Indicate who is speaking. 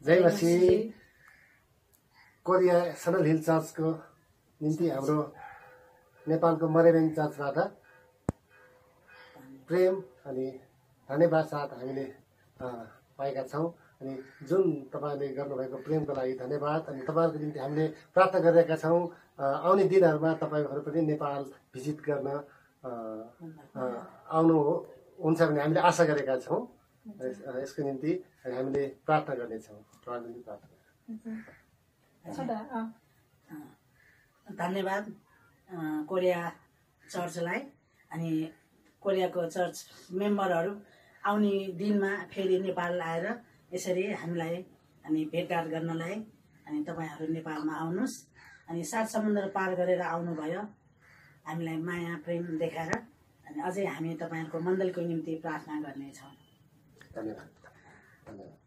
Speaker 1: जय मसीह। Korea सडल hill चर्चको निम्ति हाम्रो नेपालको मरेबेङ चर्चबाट प्रेम अनि धन्यवाद साथ हामीले पाएका छौँ। अनि जुन तपाईँले गर्नुभएको प्रेमको लागि धन्यवाद। अनि तपाईँहरूको निम्ति हामीले प्रार्थना गरिरहेका छौँ आउने दिनहरूमा तपाईँहरू पनि नेपाल भिजिट गर्न आउनु हुन्छ भन्ने हामीले आशा गरेका छौँ। यसको निम्ति हामीले प्रार्थना गर्नेछौँ।
Speaker 2: धन्यवाद कोरिया चर्चलाई। अनि कोरियाको चर्च मेम्बरहरू आउने दिनमा फेरि नेपाल आएर यसरी हामीलाई अनि भेटघाट गर्नलाई अनि तपाईँहरू नेपालमा आउनुहोस्। अनि 7 समुद्र पार गरेर आउनुभयो हामीलाई माया प्रेम देखाएर। अनि अझै हामी तपाईँहरूको मण्डलको निम्ति प्रार्थना गर्नेछौँ।
Speaker 1: धन्यवाद।